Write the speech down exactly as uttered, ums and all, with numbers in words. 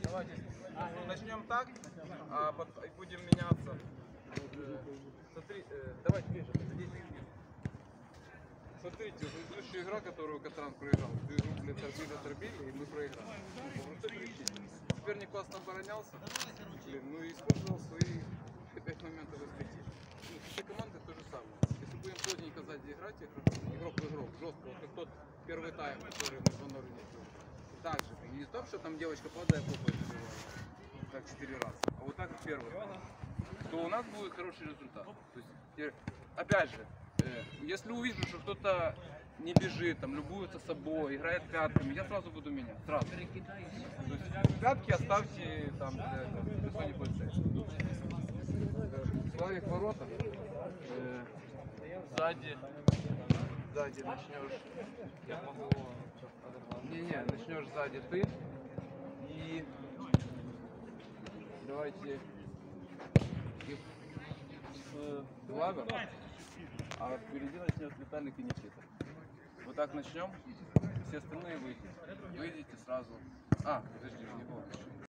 Давайте начнем так, а потом будем меняться. Смотри, э, давайте ближе, подойдите. Смотрите, предыдущая игра, которую Катран проиграл, игру, блин, торбили, торбили, и мы проиграли. По простой причине. Соперник классно оборонялся, блин, ну и использовал свои пять моментов разбития. Ну, с этой командой то же самое. Если будем плотненько сзади играть, игрок в игрок, жестко, вот как тот первый тайм, который мы с Ванорой не сделали. Так же, не то, что там девочка падает, попает забивает, так четыре раза, а вот так первый, то у нас будет хороший результат. То есть, опять же, э, если увижу, что кто-то не бежит, там, любуется собой, играет пятками, я сразу буду менять, сразу. То есть, пятки оставьте там для, для своей полицейских. Славик ворота, э, сзади, сзади начнешь, я могу, не-не, начнешь сзади ты, и давайте их с Влага, а впереди начнет Виталик и Никита. Вот так начнем, все остальные выйдете, выйдете сразу. А, подожди, не было.